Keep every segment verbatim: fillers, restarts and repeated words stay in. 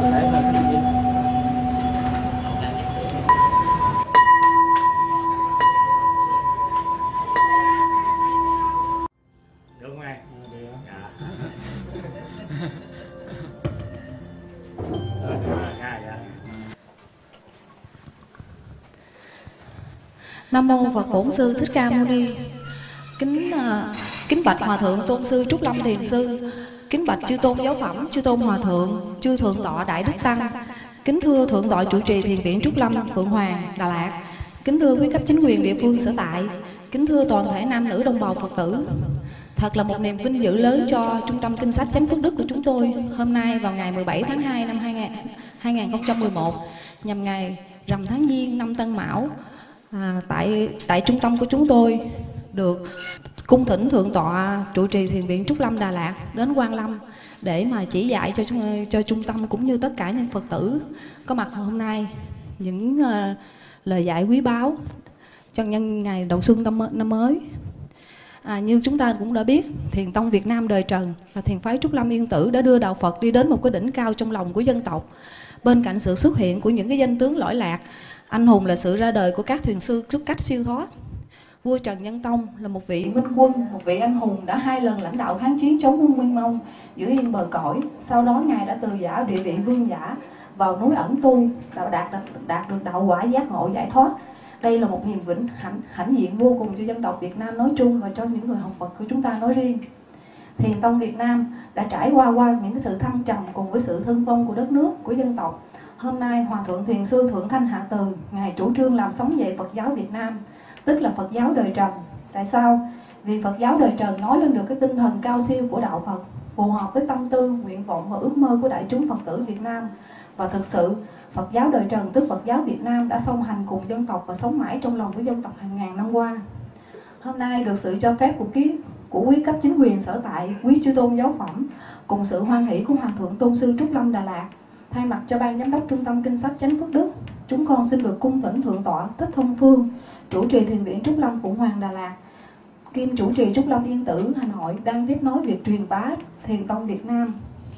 Được không em? Được. Dạ. Rồi, dạ, dạ. Nam mô Phật Bổn Sư Thích Ca Mâu Ni. Kính uh, kính bạch Hòa thượng Tôn sư Trúc Lâm Thiền sư, kính bạch chư tôn giáo phẩm, chư tôn hòa thượng, chư thượng tọa đại đức tăng, kính thưa thượng tọa trụ trì thiền viện Trúc Lâm, Phượng Hoàng, Đà Lạt, kính thưa quý cấp chính quyền địa phương sở tại, kính thưa toàn thể nam nữ đồng bào Phật tử. Thật là một niềm vinh dự lớn cho Trung tâm Kinh sách Chánh Phước Đức của chúng tôi hôm nay vào ngày mười bảy tháng hai năm hai nghìn không trăm mười một, nhằm ngày rằm tháng Giêng năm Tân Mão. À, tại tại trung tâm của chúng tôi được cung thỉnh thượng tọa trụ trì thiền viện Trúc Lâm Đà Lạt đến Quang Lâm để mà chỉ dạy cho cho trung tâm cũng như tất cả những Phật tử có mặt hôm nay những uh, lời dạy quý báu cho nhân ngày đầu xuân năm, năm mới. À, như chúng ta cũng đã biết, Thiền tông Việt Nam đời Trần là thiền phái Trúc Lâm Yên Tử đã đưa đạo Phật đi đến một cái đỉnh cao trong lòng của dân tộc. Bên cạnh sự xuất hiện của những cái danh tướng lỗi lạc, anh hùng là sự ra đời của các thiền sư xuất cách siêu thoát. Vua Trần Nhân Tông là một vị minh quân, một vị anh hùng đã hai lần lãnh đạo kháng chiến chống quân Nguyên Mông, giữ yên bờ cõi. Sau đó ngài đã từ giả địa vị vương giả vào núi ẩn tu, đạt, đạt, đạt được đạo quả giác ngộ giải thoát. Đây là một niềm vĩnh hãnh, hãnh diện vô cùng cho dân tộc Việt Nam nói chung và cho những người học Phật của chúng ta nói riêng. Thiền tông Việt Nam đã trải qua qua những cái sự thăng trầm cùng với sự thương vong của đất nước, của dân tộc. Hôm nay Hòa thượng Thiền sư Thượng Thanh Hạ Từ, ngài chủ trương làm sống dậy Phật giáo Việt Nam, tức là Phật giáo đời Trần. Tại sao? Vì Phật giáo đời Trần nói lên được cái tinh thần cao siêu của đạo Phật, phù hợp với tâm tư, nguyện vọng và ước mơ của đại chúng Phật tử Việt Nam. Và thực sự Phật giáo đời Trần tức Phật giáo Việt Nam đã song hành cùng dân tộc và sống mãi trong lòng của dân tộc hàng ngàn năm qua. Hôm nay được sự cho phép của ký của quý cấp chính quyền sở tại, quý chư tôn giáo phẩm cùng sự hoan hỷ của Hòa thượng Tôn sư Trúc Lâm Đà Lạt, thay mặt cho ban giám đốc Trung tâm Kinh sách Chánh Phước Đức, chúng con xin được cung thỉnh thượng tọa Thích Thông Phương, chủ trì thiền viện Trúc Lâm Phượng Hoàng Đà Lạt, kiêm chủ trì Trúc Lâm Yên Tử Hà Nội đang tiếp nối việc truyền bá Thiền tông Việt Nam.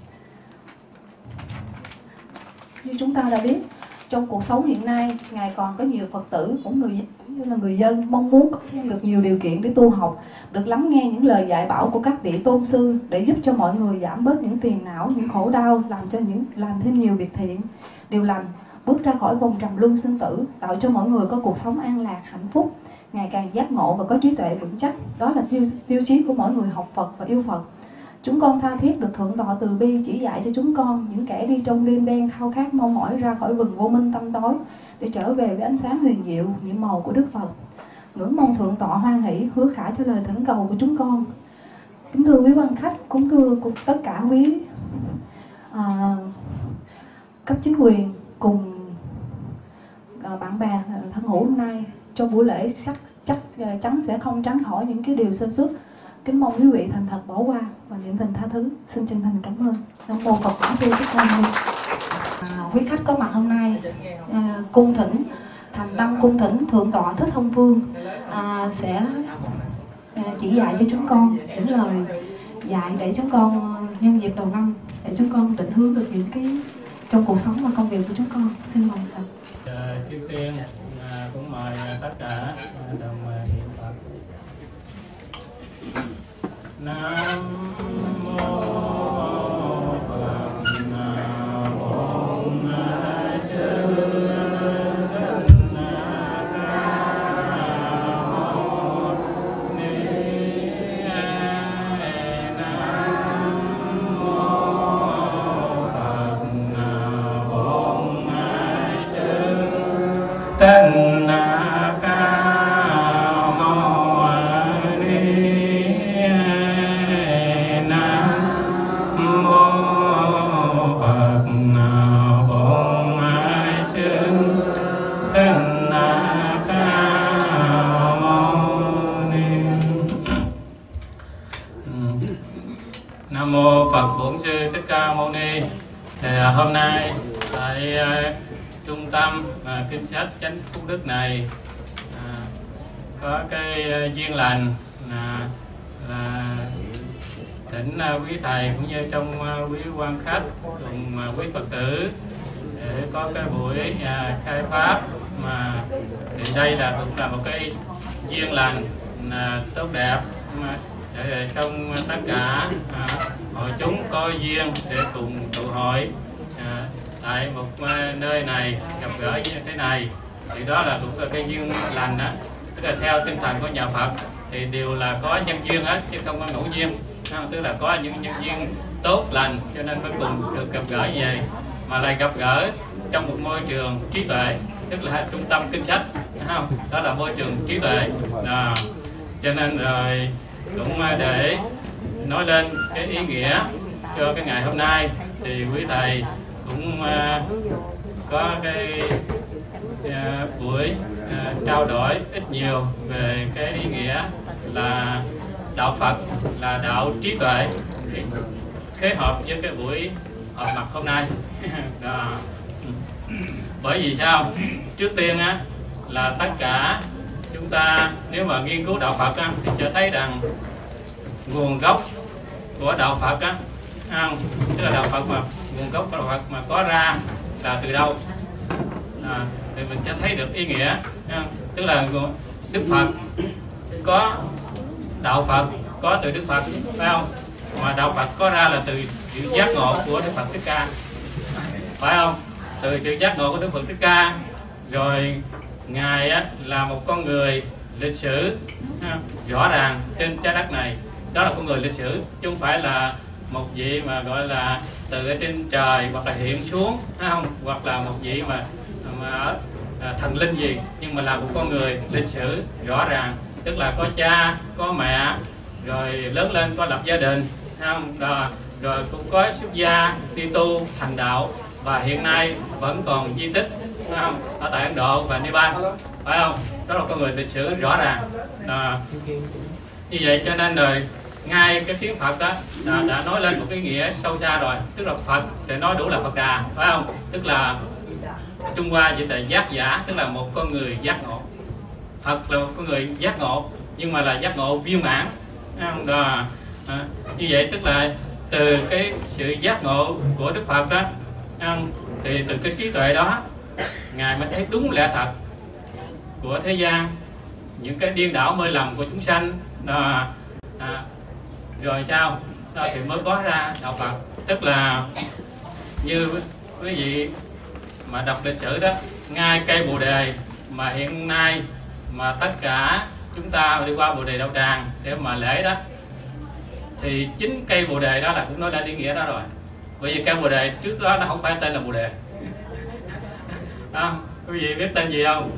Như chúng ta đã biết, trong cuộc sống hiện nay, ngài còn có nhiều Phật tử cũng người cũng như là người dân mong muốn có được nhiều điều kiện để tu học, được lắng nghe những lời dạy bảo của các vị tôn sư để giúp cho mọi người giảm bớt những phiền não, những khổ đau, làm cho những làm thêm nhiều việc thiện, điều lành, bước ra khỏi vòng trầm luân sinh tử, tạo cho mọi người có cuộc sống an lạc, hạnh phúc, ngày càng giác ngộ và có trí tuệ vững chắc. Đó là tiêu, tiêu chí của mỗi người học Phật và yêu Phật. Chúng con tha thiết được thượng tọa từ bi chỉ dạy cho chúng con, những kẻ đi trong đêm đen khao khát mong mỏi ra khỏi rừng vô minh tăm tối để trở về với ánh sáng huyền diệu, nhiệm màu của Đức Phật. Ngưỡng mong thượng tọa hoan hỷ hứa khả cho lời thỉnh cầu của chúng con. Kính thưa quý quan khách, cũng thưa tất cả quý à, cấp chính quyền cùng à, bạn bè thân hữu hôm nay, trong buổi lễ chắc chắc chắn sẽ không tránh khỏi những cái điều sơ suất. Kính mong quý vị thành thật bỏ qua và niệm tình tha thứ. Xin chân thành cảm ơn. Nam mô Phật Bổn Sư Thích Ca Mâu Ni. À, quý khách có mặt hôm nay à, cung thỉnh thành tâm cung thỉnh thượng tọa Thích Thông Phương à, sẽ à, chỉ dạy cho chúng con những lời dạy để chúng con nhân dịp đầu năm để chúng con định hướng được những cái trong cuộc sống và công việc của chúng con. Xin mời Phật. À, trước tiên à, cũng mời tất cả đồng niệm Phật. Nam mô Phật Bổn Sư Thích Ca Mâu Ni. Nam mô Phật Bổn Sư Thích Nam mô Phật Bổn Sư Thích Ca Mâu Ni. Thì hôm nay tại uh, trung tâm uh, kinh sách Chánh Phước Đức này uh, có cái uh, duyên lành uh, là thỉnh quý thầy cũng như trong quý quan khách cùng quý Phật tử để có cái buổi khai pháp. Mà thì đây là cũng là một cái duyên lành tốt đẹp mà để trong tất cả à, hội chúng có duyên để cùng tụ hội à, tại một nơi này gặp gỡ như thế này, thì đó là cũng là cái duyên lành đó. Tức là theo tinh thần của nhà Phật thì đều là có nhân duyên hết chứ không có ngẫu nhiên, tức là có những nhân duyên tốt lành cho nên mới cùng được gặp gỡ như vậy, mà lại gặp gỡ trong một môi trường trí tuệ, tức là trung tâm kinh sách, không? Đó là môi trường trí tuệ à, cho nên rồi cũng để nói lên cái ý nghĩa cho cái ngày hôm nay thì quý thầy cũng uh, có cái uh, buổi uh, trao đổi ít nhiều về cái ý nghĩa là đạo Phật là đạo trí tuệ, khế hợp với cái buổi họp mặt hôm nay. Đó. Bởi vì sao? Trước tiên á là tất cả chúng ta nếu mà nghiên cứu đạo Phật á, thì cho thấy rằng nguồn gốc của đạo Phật á, không? Tức là đạo Phật mà nguồn gốc của đạo Phật mà có ra là từ đâu à, thì mình sẽ thấy được ý nghĩa, không? Tức là Đức Phật có đạo Phật có từ Đức Phật, phải không? Mà đạo Phật có ra là từ sự giác ngộ của Đức Phật Thích Ca, phải không? Từ sự giác ngộ của Đức Phật Thích Ca, rồi Ngài á, là một con người lịch sử ha, rõ ràng trên trái đất này, đó là con người lịch sử chứ không phải là một vị mà gọi là từ ở trên trời hoặc là hiện xuống, không? Hoặc là một vị mà, mà à, thần linh gì, nhưng mà là một con người lịch sử rõ ràng, tức là có cha có mẹ, rồi lớn lên có lập gia đình, không? Rồi, rồi cũng có xuất gia đi tu thành đạo, và hiện nay vẫn còn di tích, không? Ở tại Ấn Độ và Nepal, phải không? Đó là con người lịch sử rõ ràng à, như vậy cho nên rồi ngay cái tiếng Phật đó đã, đã nói lên một cái nghĩa sâu xa rồi, tức là Phật thì nói đủ là Phật Đà, phải không? Tức là Trung Hoa dịch là giác giả, tức là một con người giác ngộ. Phật là một con người giác ngộ, nhưng mà là giác ngộ viên mãn, đó. À, như vậy tức là từ cái sự giác ngộ của Đức Phật đó, thì từ cái trí tuệ đó Ngài mới thấy đúng lẽ thật của thế gian, những cái điên đảo mê lầm của chúng sanh đó. À, rồi sao đó thì mới có ra đạo Phật. Tức là như quý vị mà đọc lịch sử đó, ngay cây Bồ Đề mà hiện nay mà tất cả chúng ta đi qua Bồ Đề Đạo Tràng để mà lễ đó, thì chính cây Bồ Đề đó là cũng nói lên ý nghĩa đó rồi. Bởi vì cây Bồ Đề trước đó nó không phải tên là Bồ Đề. À, quý vị biết tên gì không?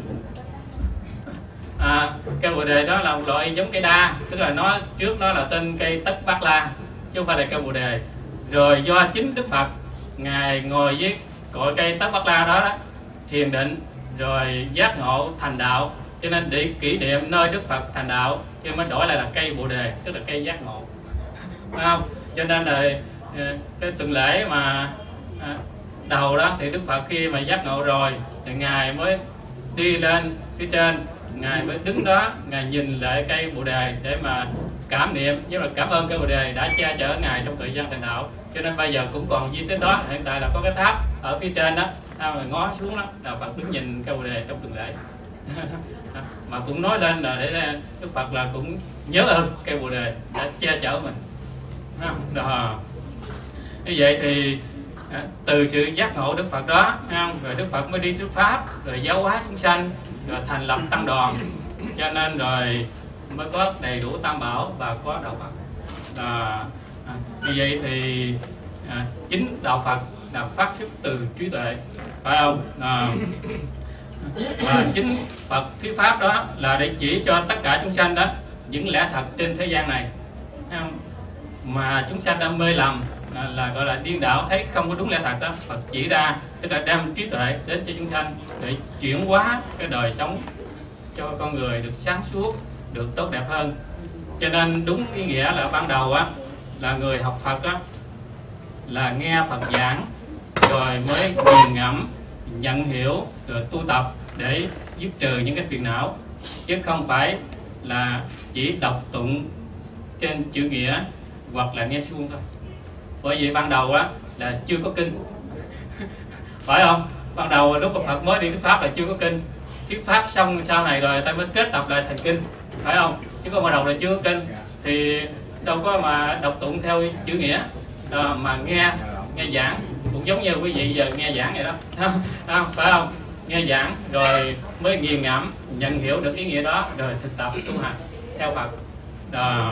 À, cây Bồ Đề đó là một loại giống cây đa, tức là nó trước nó là tên cây Tất Bát La chứ không phải là cây Bồ Đề. Rồi do chính Đức Phật Ngài ngồi với cội cây Tất Bát La đó, đó thiền định rồi giác ngộ thành đạo, cho nên để kỷ niệm nơi Đức Phật thành đạo cho mới đổi lại là cây Bồ Đề, tức là cây giác ngộ, phải không? Cho nên là cái tuần lễ mà đầu đó thì Đức Phật khi mà giác ngộ rồi thì Ngài mới đi lên phía trên, Ngài mới đứng đó, Ngài nhìn lại cây Bồ Đề để mà cảm niệm, với là cảm ơn cây Bồ Đề đã che chở Ngài trong thời gian thành đạo. Cho nên bây giờ cũng còn di tích đó, hiện tại là có cái tháp ở phía trên đó, sao mà ngó xuống đó là Phật đứng nhìn cây Bồ Đề trong tuần lễ. Mà cũng nói lên là để Đức Phật là cũng nhớ ơn cây Bồ Đề đã che chở mình. Đó. Như vậy thì từ sự giác ngộ Đức Phật đó, rồi Đức Phật mới đi thuyết pháp, rồi giáo hóa chúng sanh, rồi thành lập tăng đoàn, cho nên rồi mới có đầy đủ tam bảo và có đạo Phật. À, như vậy thì à, chính đạo Phật là phát xuất từ trí tuệ, phải không? À, và chính Phật thuyết pháp đó là để chỉ cho tất cả chúng sanh đó những lẽ thật trên thế gian này, thấy không? Mà chúng sanh đã mê lầm là, là gọi là điên đảo, thấy không có đúng lẽ thật đó, Phật chỉ ra, tức là đem trí tuệ đến cho chúng sanh để chuyển hóa cái đời sống cho con người được sáng suốt, được tốt đẹp hơn. Cho nên đúng ý nghĩa là ban đầu á là người học Phật á là nghe Phật giảng rồi mới nghiền ngẫm, nhận hiểu rồi tu tập để dứt trừ những cái phiền não, chứ không phải là chỉ đọc tụng trên chữ nghĩa hoặc là nghe suông thôi. Bởi vì ban đầu á là chưa có kinh, phải không? Ban đầu lúc mà Phật mới đi thuyết pháp là chưa có kinh, thuyết pháp xong sau này rồi ta mới kết tập lại thành kinh, phải không? Chứ còn ban đầu là chưa có kinh thì đâu có mà đọc tụng theo chữ nghĩa à, mà nghe nghe giảng cũng giống như quý vị giờ nghe giảng vậy đó, không, phải không? Nghe giảng rồi mới nghiền ngẫm nhận hiểu được ý nghĩa đó rồi thực tập tu hành theo Phật. À,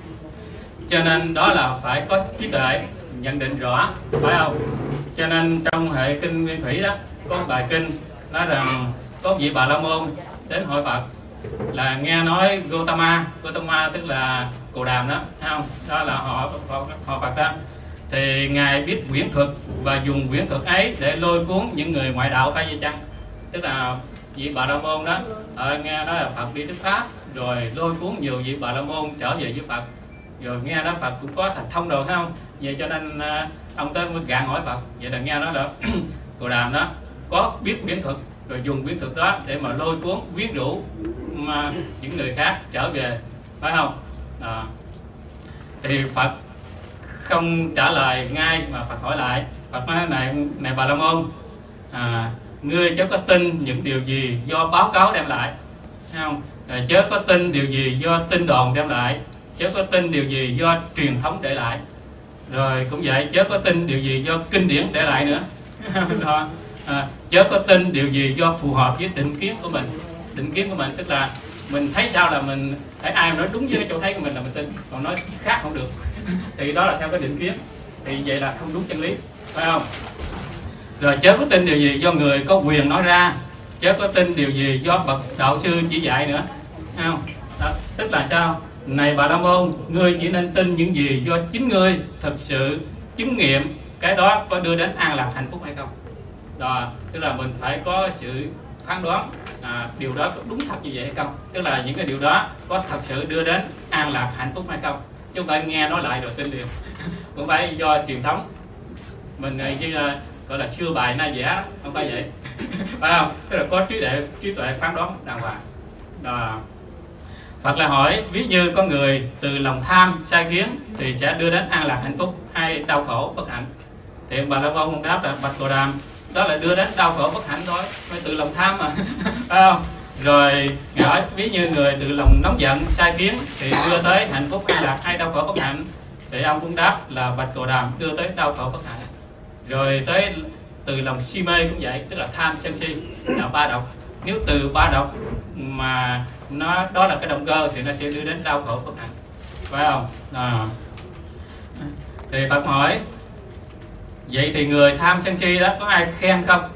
cho nên đó là phải có trí tuệ nhận định rõ, phải không? Cho nên trong hệ kinh Nguyên Thủy đó có bài kinh nói rằng có vị Bà La Môn đến hỏi Phật là nghe nói Gotama, Gotama tức là Cồ Đàm đó, thấy không? Đó là họ họ, họ Phật đó. Thì ngài biết quyển thuật và dùng quyển thuật ấy để lôi cuốn những người ngoại đạo phải vậy chăng? Tức là vị Bà La Môn đó ở nghe nói là Phật đi thuyết pháp rồi lôi cuốn nhiều vị Bà La Môn trở về với Phật, rồi nghe nói Phật cũng có thành thông rồi, thấy không? Vậy cho nên ông tới mới gạn hỏi Phật, vậy là nghe nói là Cồ Đàm đó có biết quyển thuật rồi dùng quyển thuật đó để mà lôi cuốn quyến rũ mà những người khác trở về, phải không? À, thì Phật không trả lời ngay mà Phật hỏi lại. Phật nói này này Bà La Môn, à, ngươi chớ có tin những điều gì do báo cáo đem lại, thấy không? À, chớ có tin điều gì do tin đồn đem lại, chớ có tin điều gì do truyền thống để lại, rồi cũng vậy chớ có tin điều gì do kinh điển để lại nữa. Đó. À, chớ có tin điều gì do phù hợp với định kiến của mình. Định kiến của mình tức là mình thấy sao là mình thấy ai nói đúng với cái chỗ thấy của mình là mình tin, còn nói khác không được thì đó là theo cái định kiến, thì vậy là không đúng chân lý, phải không? Rồi chớ có tin điều gì do người có quyền nói ra, chớ có tin điều gì do bậc đạo sư chỉ dạy nữa, thấy không? Đó, tức là sao? Này Bà La Môn, ngươi chỉ nên tin những gì do chính ngươi thực sự chứng nghiệm cái đó có đưa đến an lạc hạnh phúc hay không. Đó, tức là mình phải có sự phán đoán à, điều đó có đúng thật như vậy hay không, tức là những cái điều đó có thật sự đưa đến an lạc hạnh phúc hay không, chứ không phải nghe nói lại rồi tin liền. Cũng phải do truyền thống mình như là gọi là xưa bài na vẽ, không phải vậy. Phải không? Tức là có trí tuệ trí tuệ phán đoán đàng hoàng. Đó. Phật là hỏi, ví như có người từ lòng tham sai khiến thì sẽ đưa đến an lạc hạnh phúc hay đau khổ bất hạnh. Thì Bà La Môn đáp là bạch Cồ Đàm, đó là đưa đến đau khổ bất hạnh thôi, phải từ lòng tham mà. Phải không? Rồi Ngài hỏi, ví như người từ lòng nóng giận sai khiến thì đưa tới hạnh phúc an lạc hay đau khổ bất hạnh. Thì ông cũng đáp là bạch Cồ Đàm, đưa tới đau khổ bất hạnh. Rồi tới từ lòng si mê cũng vậy, tức là tham sân si là ba độc. Nếu từ ba độc mà nó đó là cái động cơ thì nó sẽ đưa đến đau khổ bất hạnh, phải không? À. Thì Phật hỏi, vậy thì người tham sân si đó có ai khen không?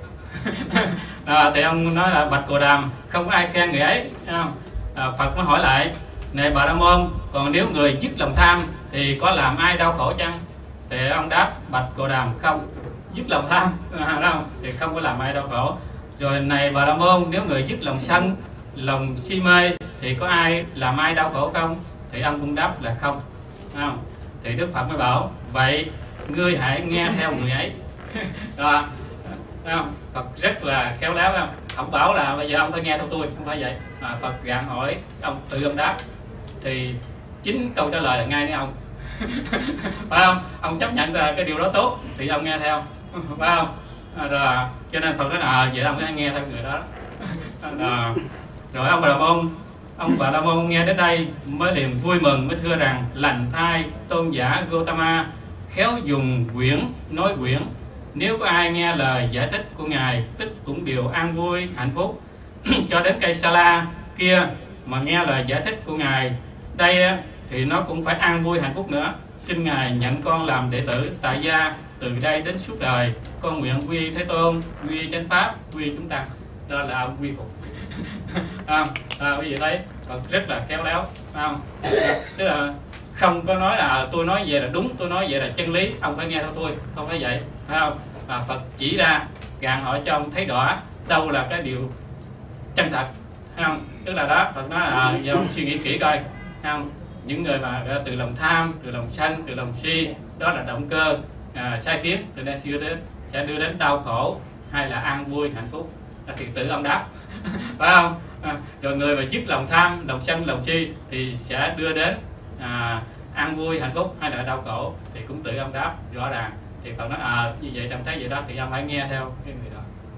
À, thì ông nói là bạch Cồ Đàm, không có ai khen người ấy, không? À, Phật mới hỏi lại, này Bà La Môn, còn nếu người dứt lòng tham thì có làm ai đau khổ chăng? Thì ông đáp bạch Cồ Đàm, không, dứt lòng tham à, không? Thì không có làm ai đau khổ. Rồi này Bà La Môn, nếu người dứt lòng sân, lòng si mê thì có ai làm ai đau khổ không? Thì ông cũng đáp là không, không? Thì Đức Phật mới bảo, vậy ngươi hãy nghe theo người ấy. Đó. Không? Phật rất là khéo léo, không? Không bảo là bây giờ ông phải nghe theo tôi, không phải vậy. À, Phật gạn hỏi, ông tự ông đáp. Thì chính câu trả lời là ngay với ông. Phải không? Ông chấp nhận là cái điều đó tốt thì ông nghe theo, phải không? À, rồi, cho nên Phật nói là à, vậy ông phải nghe theo người đó. À, rồi ông Bà La Môn, ông Bà La Môn nghe đến đây mới liền vui mừng, mới thưa rằng lành thay tôn giả Gotama khéo dùng quyển nói quyển, nếu có ai nghe lời giải thích của ngài tức cũng đều an vui hạnh phúc. Cho đến cây sa la kia mà nghe lời giải thích của ngài đây thì nó cũng phải an vui hạnh phúc nữa. Xin ngài nhận con làm đệ tử tại gia từ đây đến suốt đời. Con nguyện quy Thế Tôn, quy chánh pháp, quy chúng tăng. Đó là ông quy phục. À, à, bây giờ thấy Phật rất là khéo léo, không? À, tức là không có nói là tôi nói vậy là đúng, tôi nói vậy là chân lý, ông phải nghe theo tôi, không phải vậy, phải không? À, Phật chỉ ra gạn hỏi cho ông thấy rõ đâu là cái điều chân thật, không? Tức là đó, Phật nói là à, giờ ông suy nghĩ kỹ coi, không? Những người mà từ lòng tham, từ lòng sân, từ lòng si, đó là động cơ à, sai khiến, từ đây sẽ đưa đến sẽ đưa đến đau khổ hay là an vui hạnh phúc. Thì tự ông đáp, phải không? À, rồi người mà dứt lòng tham, lòng sân, lòng si thì sẽ đưa đến à, an vui hạnh phúc hay là đau khổ, thì cũng tự ông đáp rõ ràng. Thì Phật nói à như vậy trong thấy vậy đó thì ông phải nghe theo cái người đó.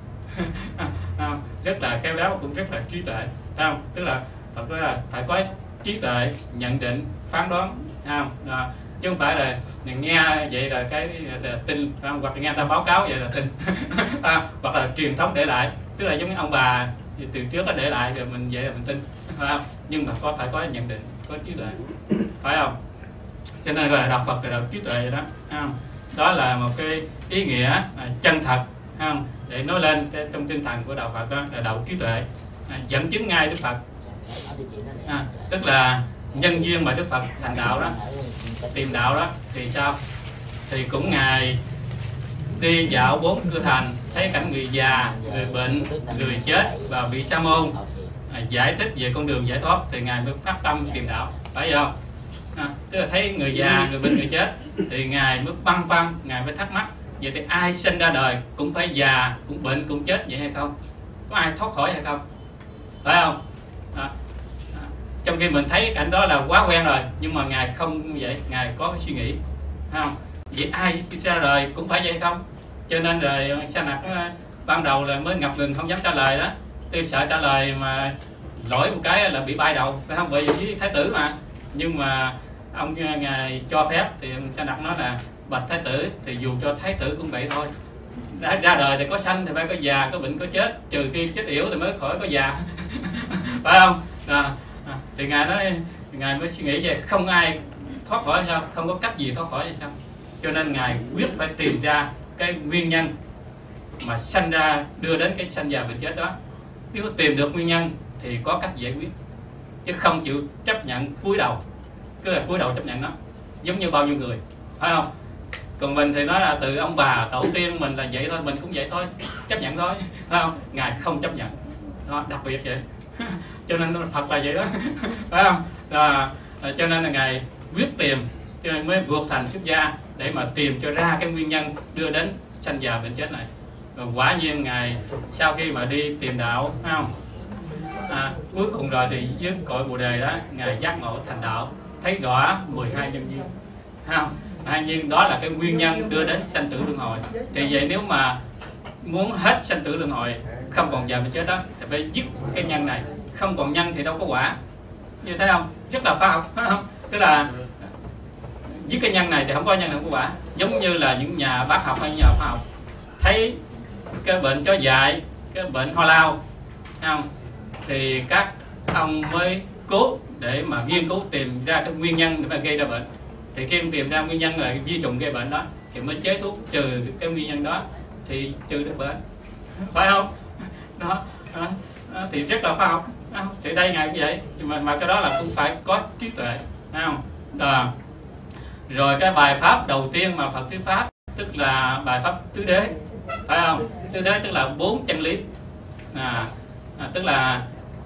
Không? Rất là khéo léo, cũng rất là trí tuệ, không? Tức là Phật nói là phải có trí tuệ nhận định phán đoán, không? À, chứ không phải là nghe vậy là cái là tin, không? Hoặc là nghe người ta báo cáo vậy là tin. À, hoặc là truyền thống để lại, tức là giống như ông bà từ trước nó để lại rồi mình vậy là mình tin, phải không? Nhưng mà có phải có nhận định, có trí tuệ, phải không? Cho nên gọi là đạo Phật là đạo trí tuệ vậy đó, không? Đó là một cái ý nghĩa à, chân thật, không? Để nói lên cái trong tinh thần của đạo Phật đó là đạo trí tuệ, à, dẫn chứng ngay Đức Phật, à, tức là nhân duyên mà Đức Phật thành đạo đó, tìm đạo đó thì sao? Thì cũng ngài đi dạo bốn cửa thành, thấy cảnh người già, người bệnh, người chết và bị sa môn à, giải thích về con đường giải thoát, thì ngài mới phát tâm tìm đạo, phải không? À, tức là thấy người già, người bệnh, người chết thì ngài mới băn khoăn, ngài mới thắc mắc, vậy thì ai sinh ra đời cũng phải già, cũng bệnh, cũng chết vậy hay không? Có ai thoát khỏi hay không? Phải không? À, à, trong khi mình thấy cảnh đó là quá quen rồi, nhưng mà ngài không như vậy, ngài có cái suy nghĩ, phải không? Vậy ai ra đời cũng phải vậy hay không? Cho nên rồi Sa Nặc ban đầu là mới ngập ngừng không dám trả lời đó, tôi sợ trả lời mà lỗi một cái là bị bay đầu, phải không? Bởi vì thái tử mà. Nhưng mà ông ngài cho phép thì Sa Nặc nói là bạch thái tử, thì dù cho thái tử cũng vậy thôi, đã ra đời thì có sanh thì phải có già, có bệnh, có chết, trừ khi chết yểu thì mới khỏi có già. Phải không? À, à, thì ngài nói, ngài mới suy nghĩ về không ai thoát khỏi hay sao, không có cách gì thoát khỏi hay sao, cho nên ngài quyết phải tìm ra cái nguyên nhân mà sanh ra, đưa đến cái sanh già bệnh chết đó. Nếu tìm được nguyên nhân thì có cách giải quyết, chứ không chịu chấp nhận cúi đầu, cứ là cúi đầu chấp nhận nó, giống như bao nhiêu người, phải không? Còn mình thì nói là từ ông bà tổ tiên mình là vậy thôi, mình cũng vậy thôi, chấp nhận thôi, phải không? Ngài không chấp nhận, đó, đặc biệt vậy. Cho nên Phật là vậy đó, phải không? À, cho nên là ngài quyết tìm, cho nên mới vượt thành xuất gia để mà tìm cho ra cái nguyên nhân đưa đến sanh già bệnh chết này. Và quả nhiên ngài sau khi mà đi tìm đạo, phải không? À, cuối cùng rồi thì dưới cội Bồ Đề đó, ngài giác ngộ thành đạo, thấy rõ mười hai nhân duyên, phải không? Hai nhiên đó là cái nguyên nhân đưa đến sanh tử luân hồi. Thì vậy nếu mà muốn hết sanh tử luân hồi, không còn già bệnh chết đó, thì phải dứt cái nhân này. Không còn nhân thì đâu có quả, như thế không? Rất là khoa học, phải không? Tức là dứt cái nhân này thì không có nhân, không có quả. Giống như là những nhà bác học hay nhà khoa học thấy cái bệnh chó dại, cái bệnh ho lao, không? Thì các ông mới cố để mà nghiên cứu tìm ra cái nguyên nhân để mà gây ra bệnh. Thì khi tìm ra nguyên nhân là vi trùng gây bệnh đó, thì mới chế thuốc trừ cái nguyên nhân đó, thì trừ được bệnh, phải không? Đó, đó, đó thì rất là khoa học. Thì đây ngài cũng vậy, mà, mà cái đó là cũng phải có trí tuệ, phải không? Đó. Rồi cái bài pháp đầu tiên mà Phật thuyết pháp, tức là bài pháp tứ đế, phải không? Tứ đế tức là bốn chân lý, à, à, tức là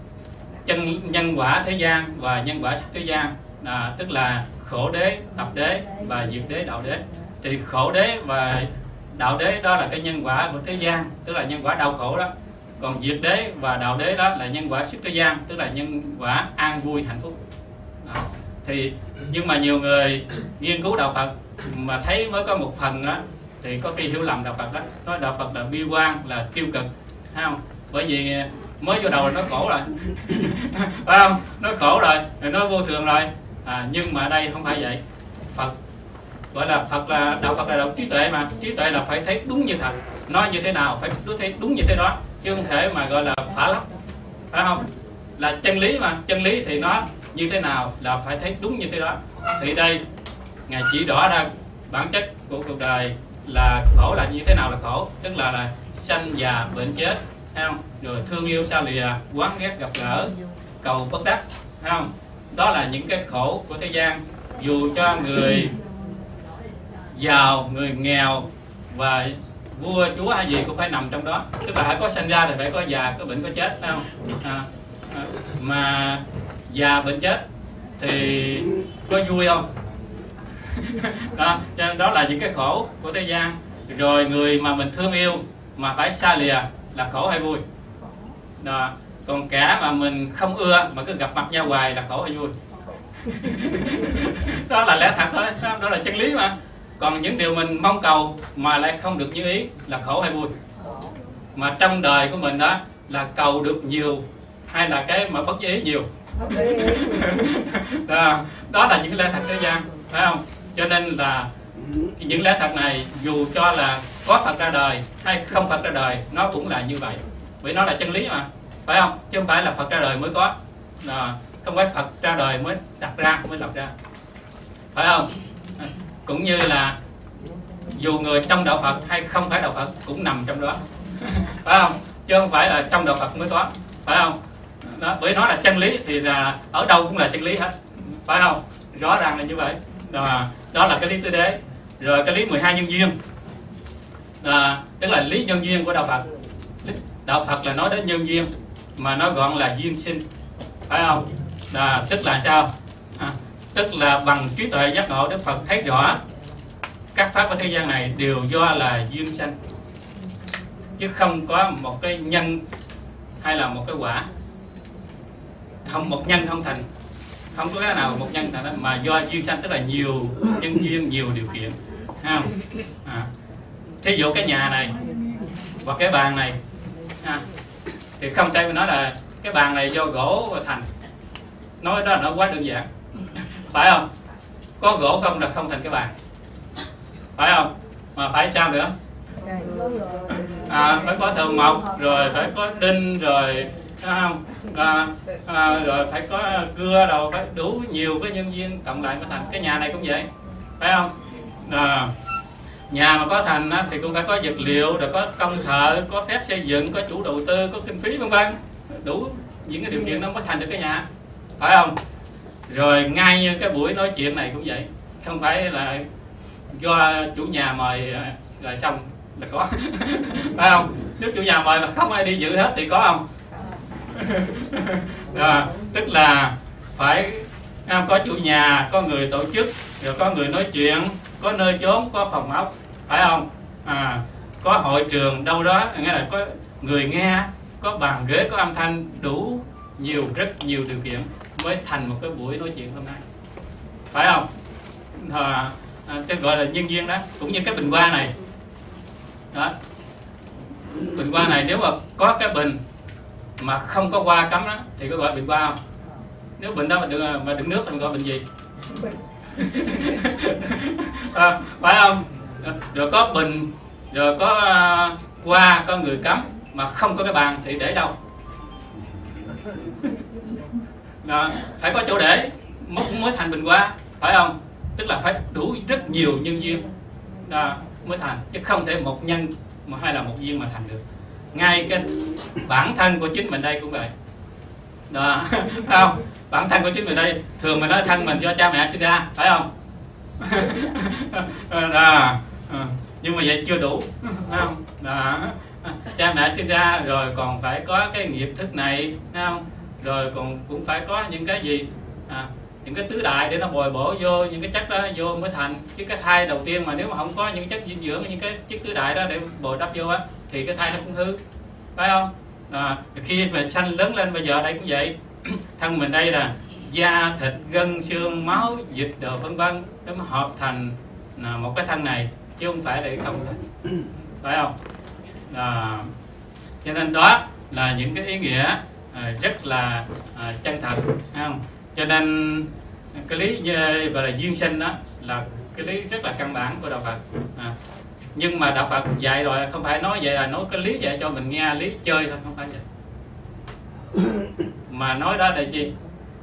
chân nhân quả thế gian và nhân quả thế gian, à, tức là khổ đế, tập đế và diệt đế, đạo đế. Thì khổ đế và đạo đế đó là cái nhân quả của thế gian, tức là nhân quả đau khổ đó. Còn diệt đế và đạo đế đó là nhân quả xuất thế gian, tức là nhân quả an vui hạnh phúc. Đó. Thì nhưng mà nhiều người nghiên cứu đạo Phật mà thấy mới có một phần đó, thì có khi hiểu lầm đạo Phật đó, nói đạo Phật là bi quan, là tiêu cực, thấy không? Bởi vì mới vô đầu là nó khổ rồi, phải không? Nó khổ rồi, rồi nó vô thường rồi. À, nhưng mà ở đây không phải vậy. Phật gọi là Phật là đạo Phật là đạo trí tuệ mà, trí tuệ là phải thấy đúng như thật, nói như thế nào phải cứ thấy đúng như thế đó, chứ không thể mà gọi là phá lấp, phải không? Là chân lý mà, chân lý thì nó như thế nào là phải thấy đúng như thế đó. Thì đây ngài chỉ rõ ra bản chất của cuộc đời là khổ là như thế nào là khổ, tức là là sanh già bệnh chết, thấy không? Rồi thương yêu xa lìa, quán ghét gặp gỡ, cầu bất đắc, thấy không? Đó là những cái khổ của thế gian. Dù cho người giàu, người nghèo và vua chúa hay gì cũng phải nằm trong đó, tức là phải có sanh ra thì phải có già, có bệnh, có chết, phải không? À, à, mà già bệnh chết thì có vui không? Đó, cho nên đó là những cái khổ của thế gian. Rồi người mà mình thương yêu mà phải xa lìa là khổ hay vui? Đó. Còn cả mà mình không ưa mà cứ gặp mặt nhau hoài là khổ hay vui? Đó là lẽ thật thôi, đó là chân lý mà. Còn những điều mình mong cầu mà lại không được như ý là khổ hay vui? Mà trong đời của mình đó là cầu được nhiều hay là cái mà bất ý nhiều? đó, đó là những lẽ thật thế gian, phải không? Cho nên là những lẽ thật này dù cho là có Phật ra đời hay không Phật ra đời nó cũng là như vậy, vì nó là chân lý mà, phải không? Chứ không phải là Phật ra đời mới có, à, không phải Phật ra đời mới đặt ra, mới lập ra, phải không? Cũng như là dù người trong đạo Phật hay không phải đạo Phật cũng nằm trong đó, phải không? Chứ không phải là trong đạo Phật mới có, phải không? Đó, bởi nó là chân lý thì là ở đâu cũng là chân lý hết, phải không? Rõ ràng là như vậy. Đó, đó là cái lý tứ đế. Rồi cái lý mười hai nhân duyên, à, tức là lý nhân duyên của đạo Phật. Đạo Phật là nói đến nhân duyên mà nó gọn là duyên sinh, phải không? À, tức là sao? À, tức là bằng trí tuệ giác ngộ Đức Phật thấy rõ các pháp ở thế gian này đều do là duyên sanh, chứ không có một cái nhân hay là một cái quả. Không, một nhân không thành, không có cái nào một nhân thành, mà do duyên sanh, tức là nhiều nhân duyên, nhiều điều kiện, ha. À, thí dụ cái nhà này và cái bàn này, à, thì không thể nói là cái bàn này do gỗ và thành, nói đó là nó quá đơn giản, phải không? Có gỗ không là không thành cái bàn, phải không? Mà phải sao nữa? À, phải có thợ mộc, rồi phải có đinh, rồi không? À, à, rồi phải có cưa, rồi phải đủ nhiều cái nhân viên cộng lại mới thành. Cái nhà này cũng vậy, phải không? À, nhà mà có thành á, thì cũng phải có vật liệu, rồi có công thợ, có phép xây dựng, có chủ đầu tư, có kinh phí vân vân, đủ những cái điều kiện đó mới thành được cái nhà, phải không? Rồi ngay như cái buổi nói chuyện này cũng vậy, không phải là do chủ nhà mời là xong là có, phải không? Nếu chủ nhà mời mà không ai đi dự hết thì có không? À, tức là phải có chủ nhà, có người tổ chức, rồi có người nói chuyện, có nơi chốn, có phòng ốc, phải không? À, có hội trường đâu đó, nghĩa là có người nghe, có bàn ghế, có âm thanh, đủ nhiều, rất nhiều điều kiện mới thành một cái buổi nói chuyện hôm nay, phải không? À, à, cái gọi là nhân duyên đó. Cũng như cái bình hoa này đó, bình hoa này nếu mà có cái bình mà không có hoa cắm đó thì có gọi bình hoa không? Nếu bình đó mà đựng, mà đựng nước thì gọi bình gì? À, phải không? Rồi có bình, rồi có uh, hoa, có người cắm mà không có cái bàn thì để đâu? Đó, phải có chỗ để mới, mới thành bình hoa, phải không? Tức là phải đủ rất nhiều nhân duyên đó, mới thành, chứ không thể một nhân mà hay là một duyên mà thành được. Ngay cái bản thân của chính mình đây cũng vậy đó, phải không? Bản thân của chính mình đây, thường mình nói thân mình do cha mẹ sinh ra, phải không? Đó. Nhưng mà vậy chưa đủ, phải không? Đó. Cha mẹ sinh ra rồi còn phải có cái nghiệp thức này, phải không? Rồi còn cũng phải có những cái gì, à, những cái tứ đại để nó bồi bổ vô những cái chất đó vô mới thành. Chứ cái thai đầu tiên mà nếu mà không có những chất dinh dưỡng, những cái chất tứ đại đó để bồi đắp vô á thì cái thai nó cũng hư, phải không? À, khi mà sanh lớn lên bây giờ đây cũng vậy. Thân mình đây là da thịt gân xương máu dịch đồ vân vân để mà hợp thành là một cái thân này, chứ không phải để không thôi, phải không? À, cho nên đó là những cái ý nghĩa à, rất là à, chân thật, phải không? Cho nên cái lý gọi là duyên sinh đó là cái lý rất là căn bản của đạo Phật. À, nhưng mà đạo Phật dạy rồi không phải nói vậy là nói cái lý dạy cho mình nghe, lý chơi thôi, không phải vậy. Mà nói đó để chi?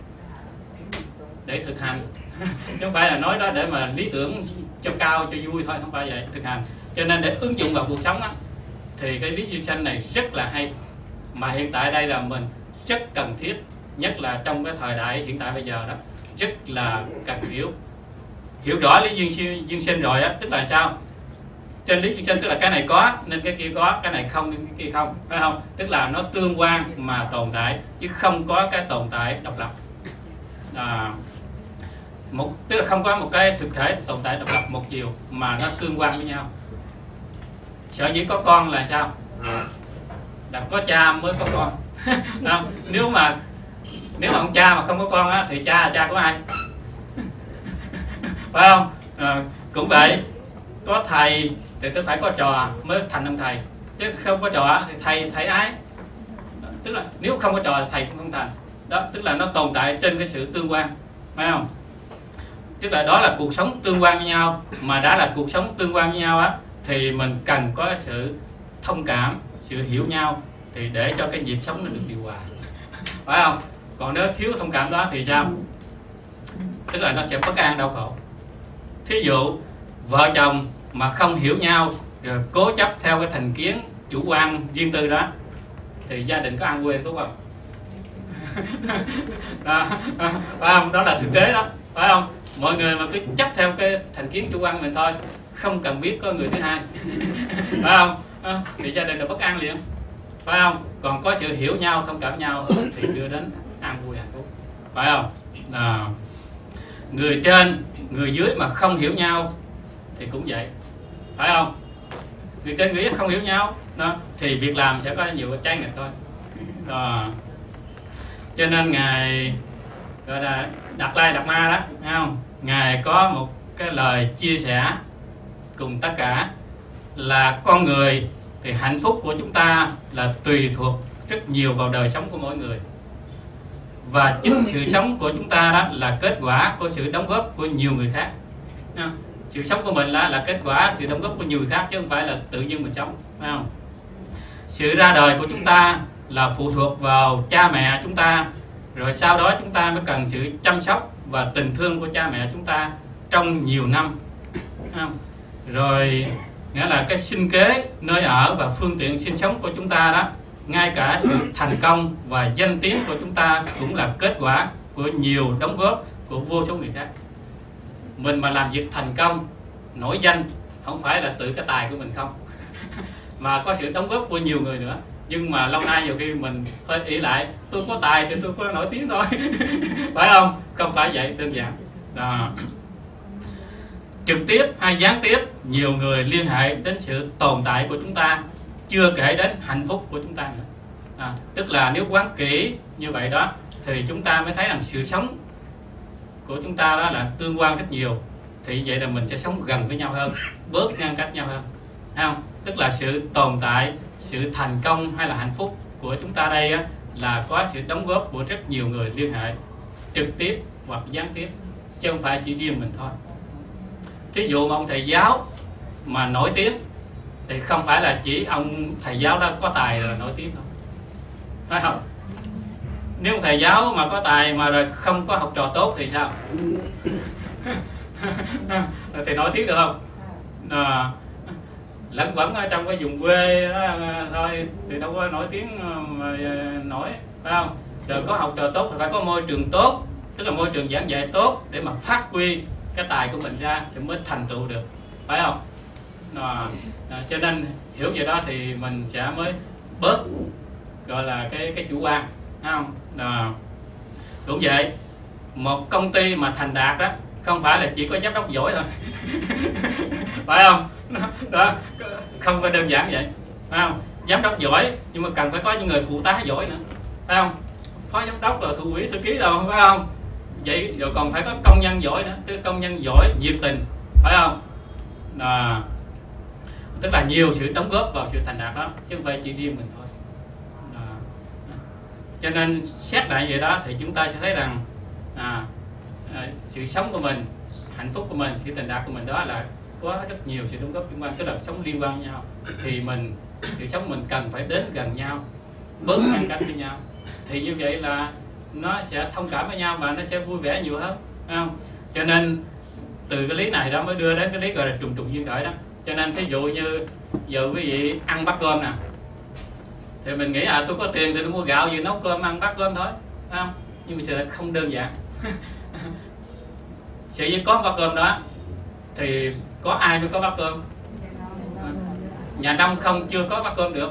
Để thực hành, chứ không phải là nói đó để mà lý tưởng cho cao cho vui thôi, không phải vậy. Thực hành, cho nên để ứng dụng vào cuộc sống á, thì cái lý duyên sanh này rất là hay, mà hiện tại đây là mình rất cần thiết, nhất là trong cái thời đại hiện tại bây giờ đó, rất là cần hiểu. Hiểu rõ lý duyên sinh, duyên sinh rồi á, tức là sao? Trên lý duyên sinh tức là cái này có nên cái kia có, cái này không nên cái kia không, phải không? Tức là nó tương quan mà tồn tại, chứ không có cái tồn tại độc lập. À, một, tức là không có một cái thực thể tồn tại độc lập một chiều, mà nó tương quan với nhau. Sở dĩ có con là sao? Là có cha mới có con. Nếu mà nếu mà ông cha mà không có con á, thì cha là cha của ai? phải không? À, cũng vậy, có thầy thì tôi phải có trò mới thành ông thầy, chứ không có trò thì thầy thầy ái. Tức là nếu không có trò thì thầy cũng không thành. Đó, tức là nó tồn tại trên cái sự tương quan, phải không? Tức là đó là cuộc sống tương quan với nhau. Mà đã là cuộc sống tương quan với nhau á, thì mình cần có sự thông cảm, sự hiểu nhau, thì để cho cái nhịp sống nó được điều hòa, phải không? Còn nếu thiếu thông cảm đó thì sao? Tức là nó sẽ bất an đau khổ. Thí dụ vợ chồng mà không hiểu nhau, rồi cố chấp theo cái thành kiến chủ quan riêng tư đó, thì gia đình có an vui đúng không? Đó, phải không? Đó là thực tế đó, phải không? Mọi người mà cứ chấp theo cái thành kiến chủ quan mình thôi, không cần biết có người thứ hai, phải không? À, thì gia đình là bất an liền, phải không? Còn có sự hiểu nhau, thông cảm nhau thì đưa đến an vui hạnh phúc, phải không? À, người trên người dưới mà không hiểu nhau thì cũng vậy, phải không? Người trên người dưới không hiểu nhau đó, thì việc làm sẽ có nhiều trái nghịch thôi. Đó. Cho nên ngài gọi là Đạt Lai Đạt Ma đó, thấy không? Ngài có một cái lời chia sẻ cùng tất cả là con người thì hạnh phúc của chúng ta là tùy thuộc rất nhiều vào đời sống của mỗi người, và chính sự sống của chúng ta đó là kết quả của sự đóng góp của nhiều người khác. Sự sống của mình là là kết quả sự đóng góp của nhiều người khác, chứ không phải là tự nhiên mình sống, phải không? Sự ra đời của chúng ta là phụ thuộc vào cha mẹ chúng ta, rồi sau đó chúng ta mới cần sự chăm sóc và tình thương của cha mẹ chúng ta trong nhiều năm, không? Rồi nghĩa là cái sinh kế, nơi ở và phương tiện sinh sống của chúng ta đó, ngay cả sự thành công và danh tiếng của chúng ta cũng là kết quả của nhiều đóng góp của vô số người khác. Mình mà làm việc thành công, nổi danh, không phải là tự cái tài của mình không, mà có sự đóng góp của nhiều người nữa. Nhưng mà lâu nay nhiều khi mình hơi ý lại, tôi có tài thì tôi có nổi tiếng thôi, phải không? Không phải vậy, đơn giản. Đó. Trực tiếp hay gián tiếp, nhiều người liên hệ đến sự tồn tại của chúng ta, chưa kể đến hạnh phúc của chúng ta nữa. À, tức là nếu quán kỹ như vậy đó, thì chúng ta mới thấy rằng sự sống của chúng ta đó là tương quan rất nhiều. Thì vậy là mình sẽ sống gần với nhau hơn, bớt ngăn cách nhau hơn, thấy không? Tức là sự tồn tại, sự thành công hay là hạnh phúc của chúng ta đây á, là có sự đóng góp của rất nhiều người liên hệ trực tiếp hoặc gián tiếp, chứ không phải chỉ riêng mình thôi. Thí dụ mà ông thầy giáo mà nổi tiếng thì không phải là chỉ ông thầy giáo đó có tài rồi nổi tiếng đâu, phải không? Nếu ông thầy giáo mà có tài mà rồi không có học trò tốt thì sao? Thì nổi tiếng được không? À, lẫn quẩn ở trong cái vùng quê đó thôi thì đâu có nổi tiếng mà nổi, phải không? Rồi có học trò tốt thì phải có môi trường tốt, tức là môi trường giảng dạy tốt để mà phát huy cái tài của mình ra thì mới thành tựu được, phải không? À, à, cho nên hiểu vậy đó thì mình sẽ mới bớt gọi là cái cái chủ quan, phải không? À, cũng vậy, một công ty mà thành đạt đó không phải là chỉ có giám đốc giỏi thôi, phải không? Đó, không phải đơn giản vậy, phải không? Giám đốc giỏi nhưng mà cần phải có những người phụ tá giỏi nữa, phải không? Phó giám đốc rồi thủ quỹ thư ký đâu, phải không? Vậy rồi còn phải có công nhân giỏi nữa, tức công nhân giỏi nhiệt tình, phải không? À, tức là nhiều sự đóng góp vào sự thành đạt đó, chứ không phải chỉ riêng mình thôi. À, cho nên xét lại vậy đó thì chúng ta sẽ thấy rằng à, à, sự sống của mình, hạnh phúc của mình, sự thành đạt của mình đó là có rất nhiều sự đóng góp liên quan, tức là sống liên quan với nhau. Thì mình, sự sống mình cần phải đến gần nhau, bớt ngăn cách với nhau, thì như vậy là nó sẽ thông cảm với nhau và nó sẽ vui vẻ nhiều hơn, phải không? Cho nên từ cái lý này đó mới đưa đến cái lý gọi là trùng trùng duyên khởi đó. Cho nên thí dụ như giờ quý vị ăn bát cơm nè, thì mình nghĩ à tôi có tiền thì tôi mua gạo gì nấu cơm ăn bát cơm thôi, phải không? Nhưng mà sự thật không đơn giản. Sự chỉ có bát cơm đó thì có ai mới có bát cơm? Nhà nông không chưa có bát cơm được,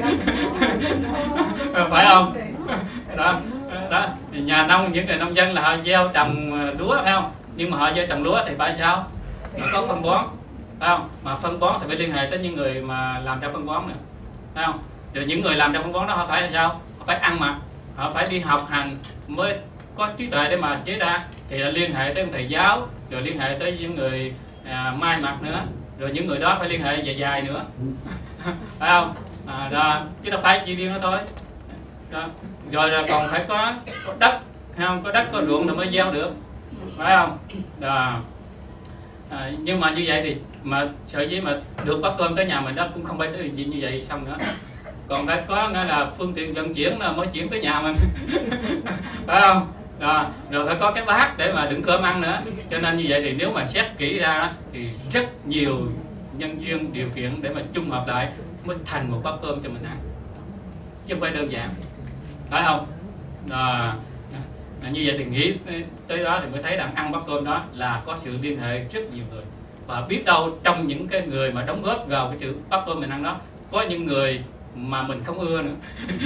phải không? Đó, đó. Thì nhà nông, những người nông dân là họ gieo trồng lúa, phải không? Nhưng mà họ gieo trồng lúa thì phải sao? Họ có phân bón, phải không? Mà phân bón thì phải liên hệ tới những người mà làm ra phân bón nữa, phải không? Rồi những người làm ra phân bón đó họ phải là sao? Họ phải ăn mặc, họ phải đi học hành mới có trí tuệ để mà chế ra thì là liên hệ tới thầy giáo, rồi liên hệ tới những người à, may mặc nữa, rồi những người đó phải liên hệ dài dài nữa. Phải không? À, đó, chứ đâu phải chỉ riêng nó thôi. Đó. Rồi là còn phải có, có đất, không có đất có ruộng rồi mới gieo được, phải không? Đó. À, nhưng mà như vậy thì mà sợi dĩ mà được bắt cơm tới nhà mình đó cũng không phải cái gì như vậy xong nữa, còn phải có nghĩa là phương tiện vận chuyển là mới chuyển tới nhà mình. Phải không? Đó. Rồi phải có cái bát để mà đựng cơm ăn nữa. Cho nên như vậy thì nếu mà xét kỹ ra đó, thì rất nhiều nhân duyên điều kiện để mà chung hợp lại mới thành một bát cơm cho mình ăn, chứ không phải đơn giản. Phải không? À, như vậy thì nghĩ tới đó thì mới thấy rằng ăn bát cơm đó là có sự liên hệ rất nhiều người, và biết đâu trong những cái người mà đóng góp vào cái sự bát cơm mình ăn đó có những người mà mình không ưa nữa.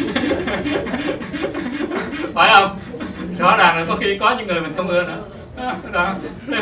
Phải không? Rõ ràng là có khi có những người mình không ưa nữa. Đó.